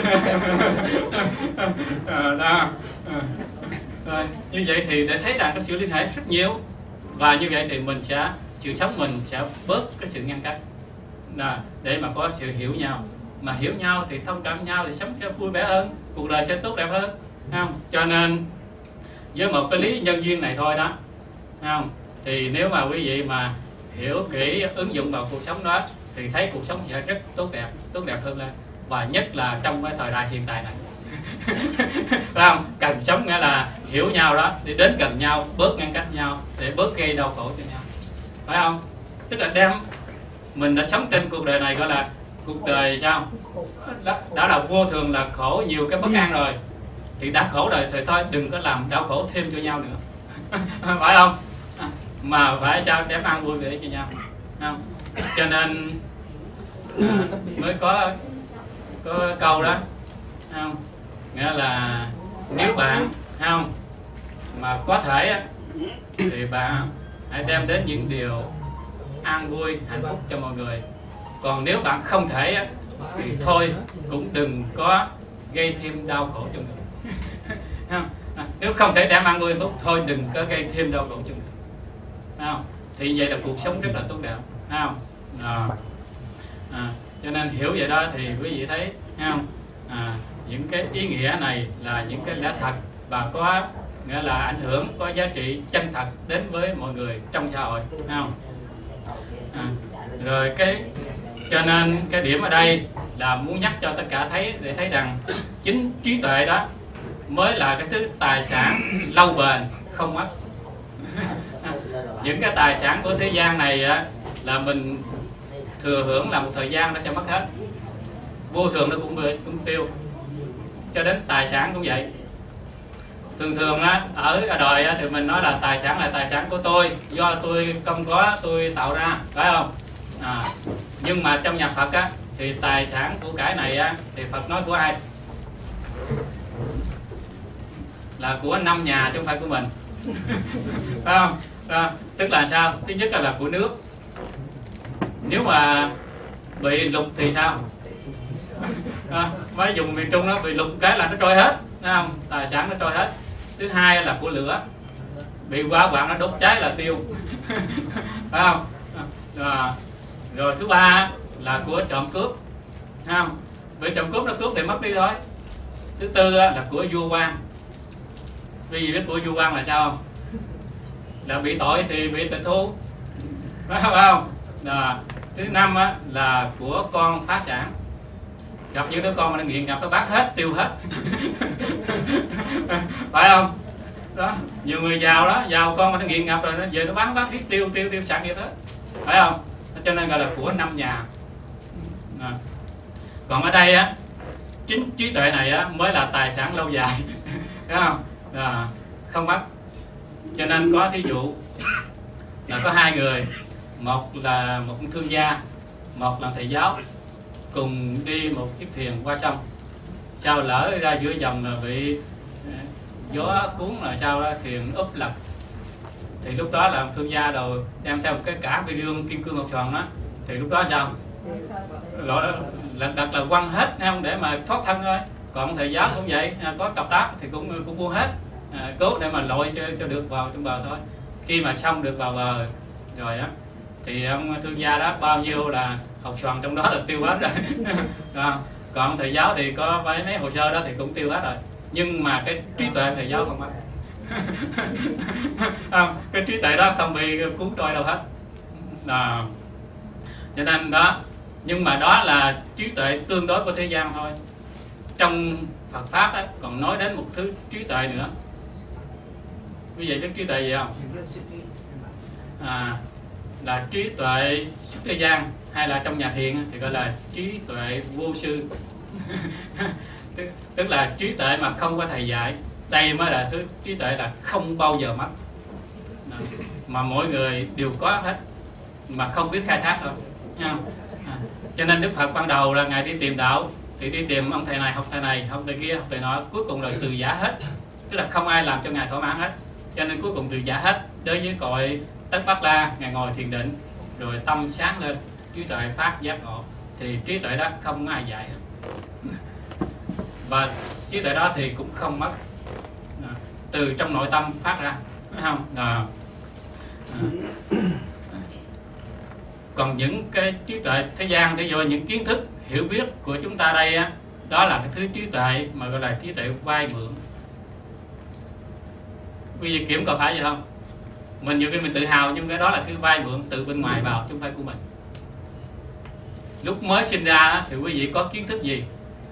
Đó. Rồi, như vậy thì để thấy rằng cái sự liên hệ rất nhiều, và như vậy thì mình sẽ sự sống mình sẽ bớt cái sự ngăn cách, là để mà có sự hiểu nhau, mà hiểu nhau thì thông cảm nhau thì sống sẽ vui vẻ hơn, cuộc đời sẽ tốt đẹp hơn, không? Cho nên với một cái lý nhân duyên này thôi đó, không? Thì nếu mà quý vị mà hiểu kỹ ứng dụng vào cuộc sống đó thì thấy cuộc sống sẽ rất tốt đẹp, tốt đẹp hơn lên, và nhất là trong cái thời đại hiện tại này. Phải không? Cần sống nghĩa là hiểu nhau đó, để đến gần nhau, bớt ngăn cách nhau, để bớt gây đau khổ cho nhau. Phải không? Tức là đem mình đã sống trên cuộc đời này gọi là cuộc đời sao? Đã, đã là vô thường, là khổ nhiều cái bất an rồi, thì đã khổ rồi thì thôi đừng có làm đau khổ thêm cho nhau nữa. Phải không? Mà phải sao đem ăn vui vẻ cho nhau, không? Cho nên à, mới có có câu đó, không? Nghĩa là nếu bạn không mà có thể thì bạn hãy đem đến những điều an vui hạnh phúc cho mọi người, còn nếu bạn không thể thì thôi cũng đừng có gây thêm đau khổ cho người. Không? À, nếu không thể đem ăn vui hạnh phúc thôi đừng có gây thêm đau khổ cho người. Không? Thì vậy là cuộc sống rất là tốt đẹp, không? À, à, cho nên hiểu vậy đó thì quý vị thấy, không? À, những cái ý nghĩa này là những cái lẽ thật và có nghĩa là ảnh hưởng, có giá trị chân thật đến với mọi người trong xã hội, không? À, rồi cái cho nên cái điểm ở đây là muốn nhắc cho tất cả thấy để thấy rằng chính trí tuệ đó mới là cái thứ tài sản lâu bền không mất. Những cái tài sản của thế gian này á, là mình thừa hưởng là một thời gian nó sẽ mất hết, vô thường nó cũng cũng tiêu, cho đến tài sản cũng vậy. Thường thường á, ở đời á, thì mình nói là tài sản là tài sản của tôi, do tôi không có tôi tạo ra, phải không? À, nhưng mà trong nhà Phật á, thì tài sản của cải này á, thì Phật nói của ai? Là của năm nhà chứ không phải của mình. Phải không? À, tức là sao? Thứ nhất là, là của nước. Nếu mà bị lục thì sao? À, mấy vùng miền Trung nó bị lục cái là nó trôi hết, thấy không? Tài sản nó trôi hết. Thứ hai là của lửa, bị hỏa hoạn nó đốt cháy là tiêu. Phải không? À, rồi thứ ba là của trộm cướp, thấy không? Bị trộm cướp nó cướp thì mất đi thôi. Thứ tư là của vua quan. Quý vị biết của vua quan là sao không? Là bị tội thì bị tịch thu, phải không? À, thứ năm á, là của con phá sản, gặp những đứa con mà nó nghiện ngập nó bắt hết, tiêu hết. Phải không? Đó, nhiều người giàu đó, giàu con mà nó nghiện ngập rồi nó về nó bán bắt hết, tiêu tiêu tiêu sản nghiệp hết, phải không? Cho nên gọi là của năm nhà. À. Còn ở đây á, chính trí tuệ này á mới là tài sản lâu dài. Phải không? À, không mất. Cho nên có thí dụ là có hai người, một là một thương gia, một là thầy giáo, cùng đi một chiếc thuyền qua sông. Sao lỡ ra giữa dòng là bị gió cuốn là sao đó, thuyền úp lật. Thì lúc đó là thương gia đầu đem theo một cái cả cái dương kim cương ngọc xoàn đó, thì lúc đó sao? Là đặt là quăng hết không để mà thoát thân thôi. Còn thầy giáo cũng vậy, có cặp tác thì cũng cũng buông hết, à, cố để mà lội cho, cho được vào trong bờ thôi. Khi mà xong được vào bờ rồi á, thì ông thương gia đó bao nhiêu là học soàn trong đó là tiêu hết rồi. À, còn thầy giáo thì có mấy mấy hồ sơ đó thì cũng tiêu hết rồi, nhưng mà cái trí tuệ thầy giáo không mất. À, cái trí tuệ đó không bị cuốn trôi đâu hết. À, cho nên đó, nhưng mà đó là trí tuệ tương đối của thế gian thôi. Trong Phật pháp đó, còn nói đến một thứ trí tuệ nữa. Quý vị biết trí tuệ gì không? À, là trí tuệ xuất thế gian, hay là trong nhà thiền thì gọi là trí tuệ vô sư. tức, tức là trí tuệ mà không có thầy dạy. Đây mới là thứ trí tuệ là không bao giờ mất, mà mỗi người đều có hết, mà không biết khai thác thôi. À, cho nên Đức Phật ban đầu là Ngài đi tìm đạo, thì đi tìm ông thầy này, học thầy này, học thầy kia, học thầy nọ, cuối cùng là từ giả hết. Tức là không ai làm cho Ngài thỏa mãn hết, cho nên cuối cùng từ giả hết. Đối với cội Tất Phát La, Ngài ngồi thiền định, rồi tâm sáng lên, trí tuệ phát giác ngộ, thì trí tuệ đó không ai dạy hết. Và trí tuệ đó thì cũng không mất, từ trong nội tâm phát ra, phải không? À, à. Còn những cái trí tuệ thế gian, để do những kiến thức hiểu biết của chúng ta đây á, đó là cái thứ trí tuệ mà gọi là trí tuệ vay mượn. Quý vị kiểm có phải vậy không? Mình nhiều khi mình tự hào, nhưng cái đó là cái vay mượn từ bên ngoài vào, chứ không phải của mình. Lúc mới sinh ra á, thì quý vị có kiến thức gì?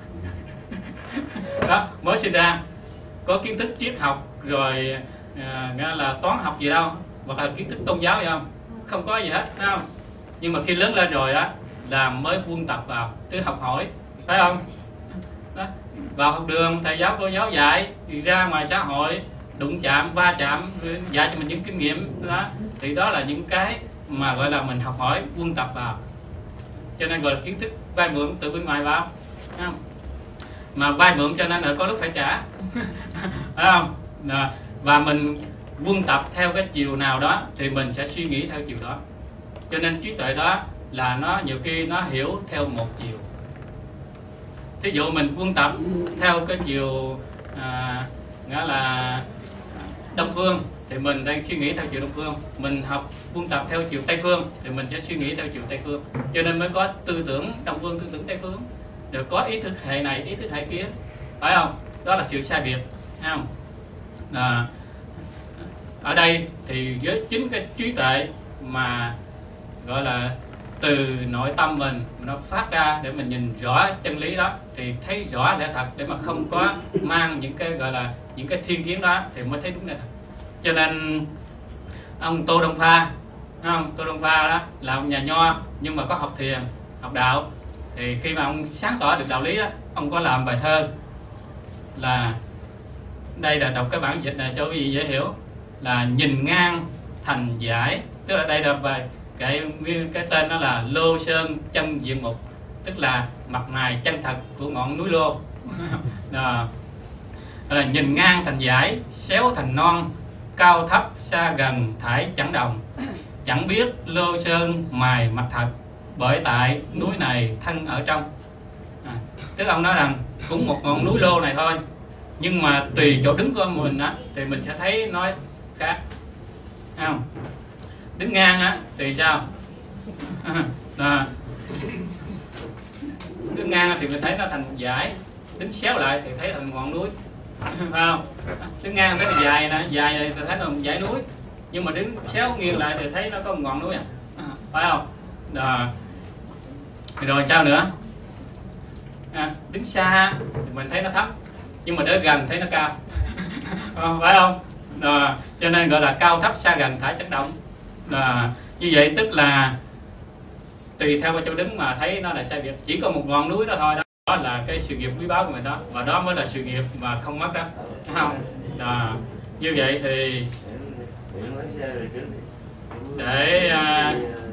Đó, mới sinh ra có kiến thức triết học rồi à, nghe là toán học gì đâu, hoặc là kiến thức tôn giáo gì không? Không có gì hết, phải không? Nhưng mà khi lớn lên rồi đó là mới buông tập vào, tức học hỏi, phải không? Đó. Vào học đường, thầy giáo cô giáo dạy, thì ra ngoài xã hội đụng chạm, va chạm, dạy cho mình những kinh nghiệm đó, thì đó là những cái mà gọi là mình học hỏi, buông tập vào. Cho nên gọi là kiến thức vay mượn từ bên ngoài vào, phải không? Mà vay mượn cho nên là có lúc phải trả. Phải không? Và mình quân tập theo cái chiều nào đó thì mình sẽ suy nghĩ theo chiều đó. Cho nên trí tuệ đó là nó nhiều khi nó hiểu theo một chiều. Thí dụ mình quân tập theo cái chiều à, nghĩa là Đông phương thì mình đang suy nghĩ theo chiều Đông phương. Mình học quân tập theo chiều Tây phương thì mình sẽ suy nghĩ theo chiều Tây phương. Cho nên mới có tư tưởng Đông phương, tư tưởng Tây phương. Rồi có ý thức hệ này, ý thức hệ kia, phải không? Đó là sự sai biệt, phải không? À, ở đây thì với chính cái trí tuệ mà gọi là từ nội tâm mình nó phát ra để mình nhìn rõ chân lý đó, thì thấy rõ lẽ thật, để mà không có mang những cái gọi là những cái thiên kiến đó thì mới thấy đúng lẽ thật. Cho nên ông Tô Đông Pha, không? Tô Đông Pha đó là ông nhà nho nhưng mà có học thiền, học đạo. Thì khi mà ông sáng tỏ được đạo lý đó, ông có làm bài thơ là, đây là đọc cái bản dịch này cho quý vị dễ hiểu, là nhìn ngang thành giải. Tức là đây là bài cái cái tên đó là Lô Sơn chân diện mục, tức là mặt mày chân thật của ngọn núi Lô. Đó. Là nhìn ngang thành giải, xéo thành non, cao thấp xa gần thải chẳng đồng. Chẳng biết Lô Sơn mài mặt thật, bởi tại núi này thân ở trong. À, tức là ông nói rằng cũng một ngọn núi Lô này thôi, nhưng mà tùy chỗ đứng của mình á thì mình sẽ thấy nó khác, thấy không? Đứng ngang á thì sao? À, đứng ngang thì mình thấy nó thành một dải, đứng xéo lại thì thấy thành ngọn núi, phải không? Đứng ngang thấy là dài nè, dài này thì thấy là một dải núi, nhưng mà đứng xéo nghiêng lại thì thấy nó có một ngọn núi, à, phải không? Đó. Rồi sao nữa? À, đứng xa thì mình thấy nó thấp, nhưng mà đến gần thấy nó cao. À, phải không? Đó. Cho nên gọi là cao thấp xa gần thải chẳng động. Đó. Như vậy tức là tùy theo chỗ đứng mà thấy nó là sai biệt. Chỉ có một ngọn núi đó thôi, đó, đó là cái sự nghiệp quý báu của mình đó, và đó mới là sự nghiệp mà không mất đó, phải không? Đó. Như vậy thì để uh,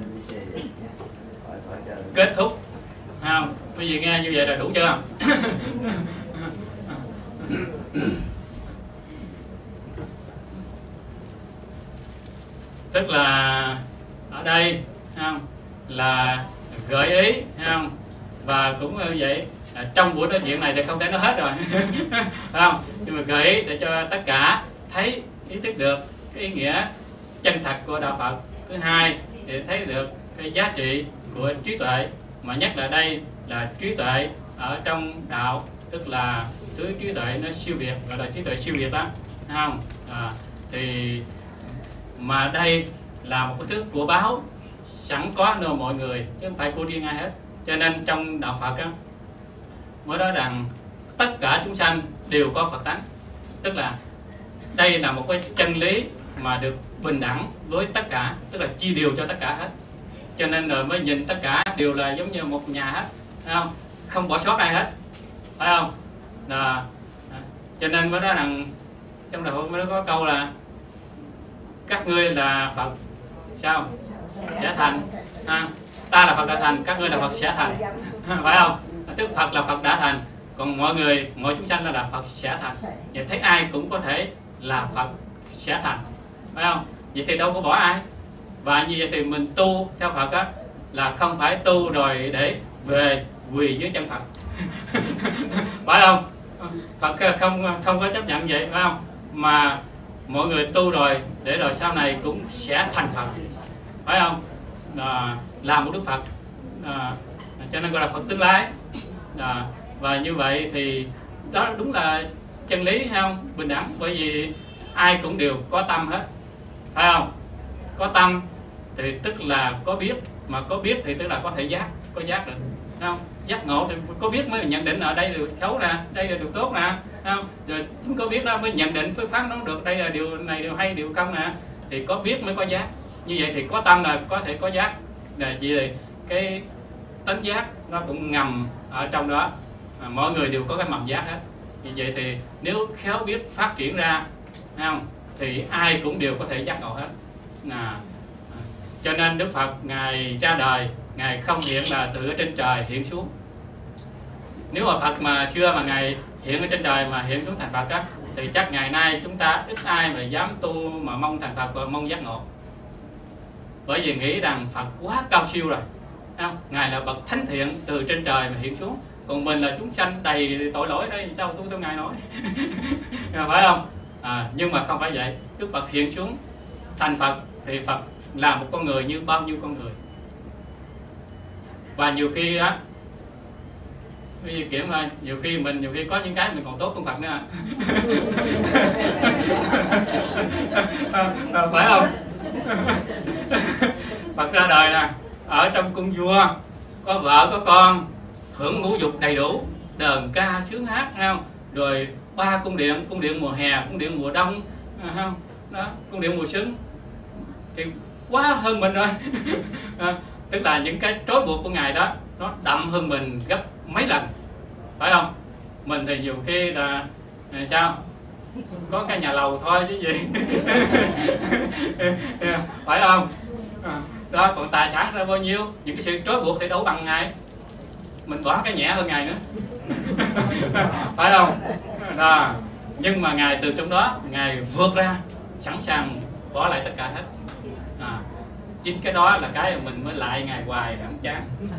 kết thúc, không? Bây giờ nghe như vậy là đủ chưa? Tức là ở đây, không? Là gợi ý, không? Và cũng như vậy, trong buổi nói chuyện này thì không thể nói hết rồi, không? Nhưng mà gợi ý để cho tất cả thấy, ý thức được cái ý nghĩa chân thật của đạo Phật. Thứ hai để thấy được cái giá trị của trí tuệ, mà nhất là đây là trí tuệ ở trong đạo, tức là thứ trí tuệ nó siêu việt, gọi là trí tuệ siêu việt đó, thấy không? À, thì mà đây là một cái thứ của báo sẵn có nơi mọi người chứ không phải của riêng ai hết. Cho nên trong đạo Phật á, mới nói rằng tất cả chúng sanh đều có Phật tánh, tức là đây là một cái chân lý mà được bình đẳng với tất cả, tức là chia đều cho tất cả hết. Cho nên rồi mới nhìn tất cả đều là giống như một nhà hết, phải không? Không bỏ sót ai hết, phải không? Là, cho nên mới nói rằng trong đạo Phật mới có câu là các ngươi là Phật sao sẽ thành, ha? Ta là Phật đã thành, các ngươi là Phật sẽ thành, phải không? Tức Phật là Phật đã thành, còn mọi người, mọi chúng sanh là, là Phật sẽ thành. Vậy thấy ai cũng có thể là Phật sẽ thành, phải không? Vậy thì đâu có bỏ ai. Và như vậy thì mình tu theo Phật á, là không phải tu rồi để về quỳ dưới chân Phật, phải không? Phật không không có chấp nhận vậy, phải không? Mà mọi người tu rồi để rồi sau này cũng sẽ thành Phật, phải không? À, là một Đức Phật, à, cho nên gọi là Phật tương lai. À, và như vậy thì đó đúng là chân lý, hay không? Bình đẳng, bởi vì ai cũng đều có tâm hết, phải không? Có tâm thì tức là có biết, mà có biết thì tức là có thể giác, có giác được, phải không? Giác ngộ thì có biết mới nhận định ở đây là xấu nè, đây là điều tốt nè, phải không? Rồi chúng có biết đó mới nhận định, mới phán đoán được đây là điều này điều hay, điều không nè, thì có biết mới có giác. Như vậy thì có tâm là có thể có giác, là chỉ là cái tánh giác nó cũng ngầm ở trong đó, à, mọi người đều có cái mầm giác hết. Như vậy thì nếu khéo biết phát triển ra, thấy không, thì ai cũng đều có thể giác ngộ hết. À, cho nên Đức Phật ngài ra đời, ngài không hiện là từ ở trên trời hiện xuống. Nếu mà Phật mà xưa mà ngài hiện ở trên trời mà hiện xuống thành Phật á, thì chắc ngày nay chúng ta ít ai mà dám tu mà mong thành Phật và mong giác ngộ, bởi vì nghĩ rằng Phật quá cao siêu rồi, thấy không? Ngài là bậc thánh thiện từ trên trời mà hiện xuống, còn mình là chúng sanh đầy tội lỗi đây, sao tu theo ngài nói phải không? À, nhưng mà không phải vậy. Đức Phật hiện xuống thành Phật thì Phật là một con người như bao nhiêu con người. Và nhiều khi á, kiểu mà nhiều khi mình nhiều khi có những cái mình còn tốt hơn Phật nữa à, phải không? Phật ra đời nè, ở trong cung vua, có vợ có con, hưởng ngũ dục đầy đủ, đờn ca sướng hát, không? Rồi ba cung điện, cung điện mùa hè, cung điện mùa đông, không? Đó, cung điện mùa xuân, thì quá hơn mình rồi. À, tức là những cái trói buộc của ngài đó nó đậm hơn mình gấp mấy lần, phải không? Mình thì nhiều khi là sao có cái nhà lầu thôi chứ gì phải không? À, đó, còn tài sản ra bao nhiêu, những cái sự trói buộc thì đâu bằng ngài, mình bỏ cái nhẹ hơn ngài nữa phải không? Đó. Nhưng mà ngài từ trong đó ngài vượt ra, sẵn sàng bỏ lại tất cả hết. À, chính cái đó là cái mình mới lại ngài hoài không chán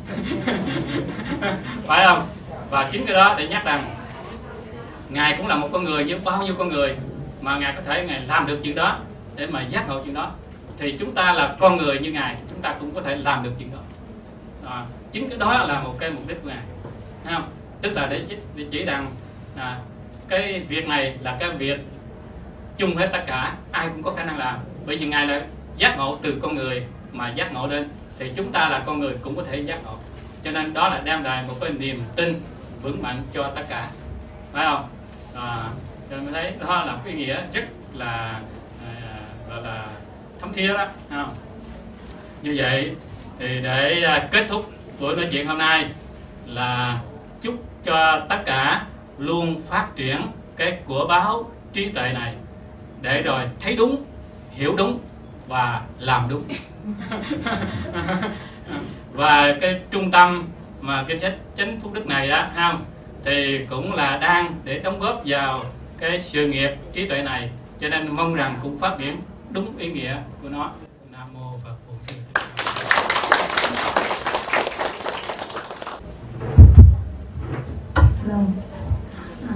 phải không? Và chính cái đó để nhắc rằng ngài cũng là một con người như bao nhiêu con người, mà ngài có thể ngài làm được chuyện đó để mà giác ngộ chuyện đó, thì chúng ta là con người như ngài, chúng ta cũng có thể làm được chuyện đó. À, chính cái đó là một cái mục đích của ngài, thấy không? Tức là để, để chỉ rằng à, cái việc này là cái việc chung hết tất cả, ai cũng có khả năng làm, bởi vì ngài là giác ngộ từ con người mà giác ngộ lên, thì chúng ta là con người cũng có thể giác ngộ. Cho nên đó là đem lại một cái niềm tin vững mạnh cho tất cả, phải không? À, cho nên thấy đó là một cái ý nghĩa rất là à, gọi là thấm thía đó, không? Như vậy thì để à, kết thúc buổi nói chuyện hôm nay là chúc cho tất cả luôn phát triển cái của báo trí tuệ này, để rồi thấy đúng, hiểu đúng và làm đúng. Và cái trung tâm mà cái chánh phúc đức này đó, không, thì cũng là đang để đóng góp vào cái sự nghiệp trí tuệ này, cho nên mong rằng cũng phát triển đúng ý nghĩa của nó. Nam mô Phật Bổn Sư. À,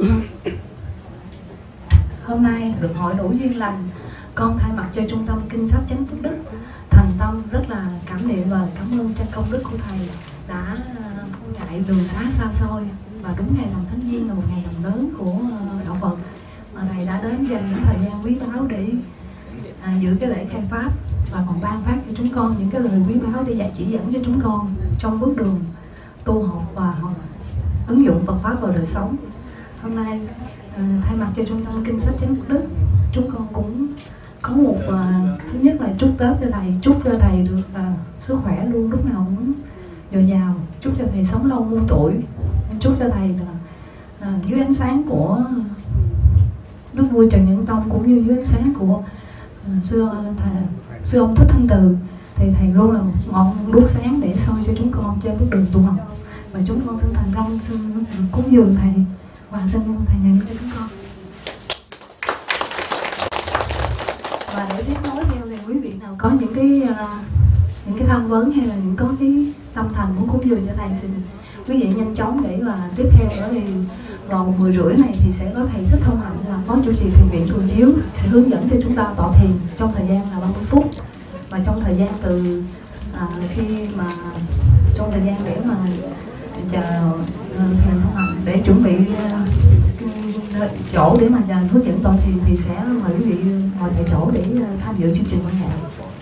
hôm nay được hội đủ duyên lành, con thay mặt cho trung tâm kinh sách chánh phúc đức thành tâm rất rất là cảm niệm và cảm ơn cho công đức của thầy đã không ngại đường xá xa xôi, và đúng ngày làm thánh viên là một ngày làm lớn của đạo Phật, mà thầy đã đến dành những thời gian quý báu để à, giữ cái lễ khai pháp và còn ban phát cho chúng con những cái lời quý báu để dạy chỉ dẫn cho chúng con trong bước đường tu học và ứng dụng Phật pháp vào đời sống. Hôm nay à, thay mặt cho trung tâm kinh sách chánh Phước Đức, chúng con cũng có một à, thứ nhất là chúc Tết cho thầy, chúc cho thầy được à, sức khỏe luôn lúc nào cũng dồi dào, chúc cho thầy sống lâu muôn tuổi, chúc cho thầy là à, dưới ánh sáng của Đức vua Trần Nhân Tông cũng như dưới ánh sáng của à, sư, thầy, sư ông Thích Thanh Từ, thì thầy luôn là một ngọn đuốc sáng để soi cho chúng con trên bước đường tu học. Và chúng con thân thành tâm xin cúng dường thầy và xin mong thầy nhận cho chúng con. Và để tiếp nối theo thì quý vị nào có những cái uh, những cái tham vấn hay là những có cái tâm thành muốn cúng dường cho thầy, xin quý vị nhanh chóng để là tiếp theo đó thì vào mười rưỡi này thì sẽ có thầy Thích Thông Hạnh là phó chủ trì thiền viện Chùa Chiếu sẽ hướng dẫn cho chúng ta tọa thiền trong thời gian là ba mươi phút. Và trong thời gian từ à, khi mà trong thời gian để mà chờ thầy Thông Hạnh để chuẩn bị uh, chỗ để mà chờ hướng dẫn tọa thiền thì sẽ mời quý vị ngồi tại chỗ để uh, tham dự chương trình văn nghệ.